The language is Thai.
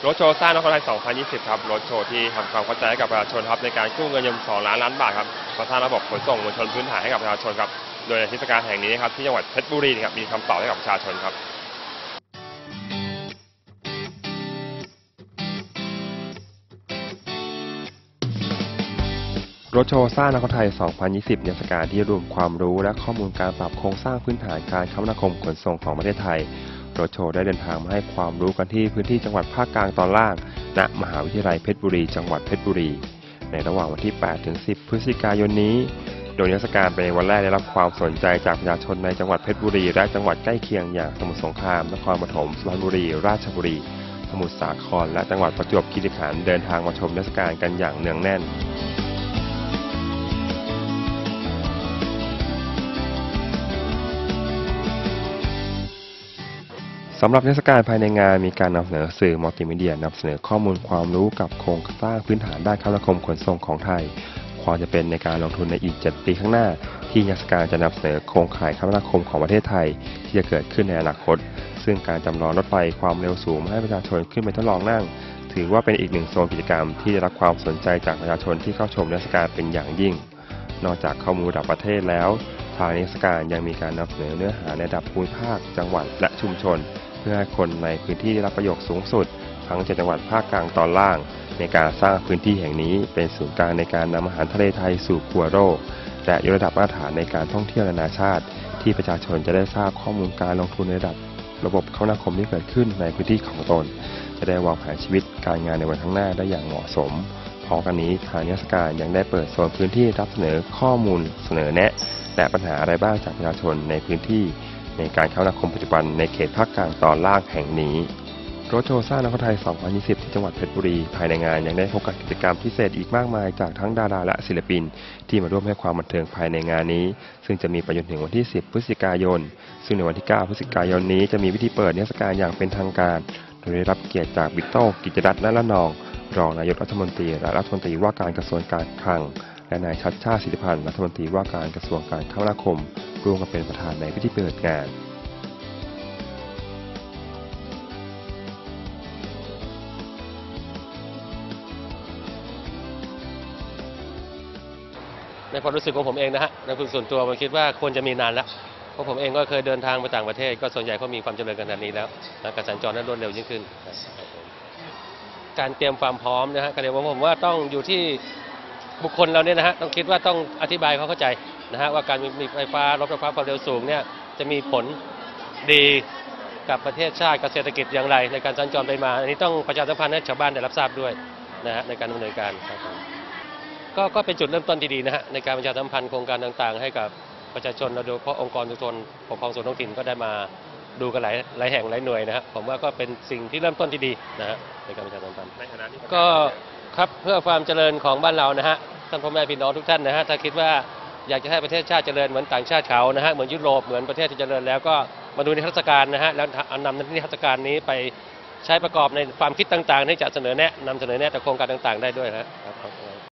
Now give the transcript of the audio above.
รถโชว์สร้างนครไทย 2020 ครับรถโชว์ที่ทำความเข้าใจให้กับประชาชนครับในการกู้เงินยืม2 ล้านบาทครับมาสร้างระบบขนส่งมวลชนพื้นฐานให้กับประชาชนครับโดยในเทศกาลแห่งนี้ครับที่จังหวัดเพชรบุรีครับมีคำตอบให้กับประชาชนครับรถโชว์สร้างนครไทย 2020 เทศกาลที่รวมความรู้และข้อมูลการปรับโครงสร้างพื้นฐานการคมนาคมขนส่งของประเทศไทยรถโชว์ได้เดินทางมาให้ความรู้กันที่พื้นที่จังหวัดภาคกลางตอนล่างณมหาวิทยาลัยเพชรบุรีจังหวัดเพชรบุรีในระหว่างวันที่ 8 ถึง 10 พฤศจิกายนนี้โดยเทศกาลเป็นวันแรกได้รับความสนใจจากประชาชนในจังหวัดเพชรบุรีและจังหวัดใกล้เคียงอย่างสมุทรสงครามนครปฐมสุพรรณบุรีราชบุรีสมุทรสาครและจังหวัดประจวบคีรีขันธ์เดินทางมาชมเทศกาลกันอย่างเนืองแน่นสำหรับเทศกาลภายในงานมีการนำเสนอสื่อมัลติมีเดียนำเสนอข้อมูลความรู้กับโครงสร้างพื้นฐานด้านคมนาคมขนส่งของไทยความจะเป็นในการลงทุนในอีก 7 ปีข้างหน้าที่เทศกาลจะนำเสนอโครงข่ายคมนาคมของประเทศไทยที่จะเกิดขึ้นในอนาคตซึ่งการจำลองรถไฟความเร็วสูงให้ประชาชนขึ้นไปทดลองนั่งถือว่าเป็นอีกหนึ่งโซนกิจกรรมที่ได้รับความสนใจจากประชาชนที่เข้าชมเทศกาลเป็นอย่างยิ่งนอกจากข้อมูลระดับประเทศแล้วทางเทศกาลยังมีการนำเสนอเนื้อหาในระดับภูมิภาคจังหวัดและชุมชนเพื่อให้คนในพื้นที่ได้รับประโยชน์สูงสุดทั้ง7 จังหวัดภาคกลางตอนล่างในการสร้างพื้นที่แห่งนี้เป็นศูนย์กลางในการนำอาหารทะเลไทยสู่ครัวโลกและยกระดับมาตรฐานในการท่องเที่ยวนานาชาติที่ประชาชนจะได้ทราบข้อมูลการลงทุนในระดับระบบคมนาคมที่เกิดขึ้นในพื้นที่ของตนจะได้วางแผนชีวิตการงานในวันข้างหน้าได้อย่างเหมาะสมพร้อมกันนี้ทางนิทรรศการยังได้เปิดโซนพื้นที่รับเสนอข้อมูลเสนอแนะและปัญหาอะไรบ้างจากประชาชนในพื้นที่ในการคมนาคมปัจจุบันในเขตภาคกลางตอนล่างแห่งนี้รถโชว์สร้างนครไทย 2020 ที่จังหวัดเพชรบุรีภายในงานยังได้พบกับกิจกรรมพิเศษอีกมากมายจากทั้งดาราและศิลปินที่มาร่วมให้ความบันเทิงภายในงานนี้ซึ่งจะมีไปจนถึงวันที่ 10 พฤศจิกายนซึ่งในวันที่ 9 พฤศจิกายนนี้จะมีพิธีเปิดเทศกาลอย่างเป็นทางการโดยได้รับเกียรติจากบิ๊กโต้กิจรัตน์ณละนองรองนายกรัฐมนตรีและรัฐมนตรีว่าการกระทรวงการคลังและนายชัชชาติสิทธิพันธ์รัฐมนตรีว่าการกระทรวงการคมนาคมร่วมกันเป็นประธานในพิธีเปิดงานในความรู้สึกของผมเองนะฮะในส่วนตัวผมคิดว่าควรจะมีนานแล้วเพราะผมเองก็เคยเดินทางไปต่างประเทศก็ส่วนใหญ่เขามีความเจริญขนาดนี้แล้วการสัญจรนั้นรวดเร็วยิ่งขึ้นการเตรียมความพร้อมนะฮะก็เดี๋ยวผมว่าต้องอยู่ที่บุคคลเราเนี่ยนะฮะต้องคิดว่าต้องอธิบายเขาเข้าใจนะฮะว่าการมีไฟฟ้ารถไฟฟ้าความเร็วสูงเนี่ยจะมีผลดีกับประเทศชาติกับเศรษฐกิจอย่างไรในการสัญจรไปมาอันนี้ต้องประชาสัมพันธ์ให้ชาวบ้านได้รับทราบด้วยนะฮะในการดำเนินการครับก็เป็นจุดเริ่มต้นที่ดีนะฮะในการประชาสัมพันธ์โครงการต่างๆให้กับประชาชนโดยเฉพาะองค์กรชุมชนปกครองส่วนท้องถิ่นก็ได้มาดูกันหลายแห่งหลายหน่วยนะฮะผมว่าก็เป็นสิ่งที่เริ่มต้นที่ดีนะฮะในการประชาสัมพันธ์ก็ครับเพื่อความเจริญของบ้านเรานะฮะท่านพ่อแม่พี่น้องทุกท่านนะฮะถ้าคิดว่าอยากจะให้ประเทศชาติเจริญเหมือนต่างชาติเขานะฮะเหมือนยุโรปเหมือนประเทศที่เจริญแล้วก็มาดูนิทรรศการนะฮะแล้วนำนิทรรศการนี้ไปใช้ประกอบในความคิดต่างๆที่จะนำเสนอแนะต่อโครงการต่างๆได้ด้วยนะครับ